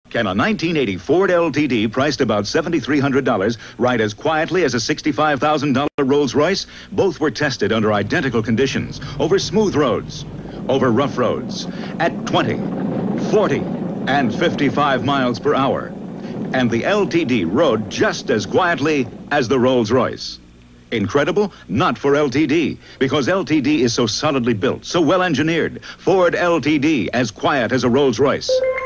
Can a 1980 Ford LTD priced about $7,300 ride as quietly as a $65,000 Rolls-Royce? Both were tested under identical conditions, over smooth roads, over rough roads, at 20, 40, and 55 miles per hour. And the LTD rode just as quietly as the Rolls-Royce. Incredible? Not for LTD, because LTD is so solidly built, so well engineered. Ford LTD, as quiet as a Rolls-Royce.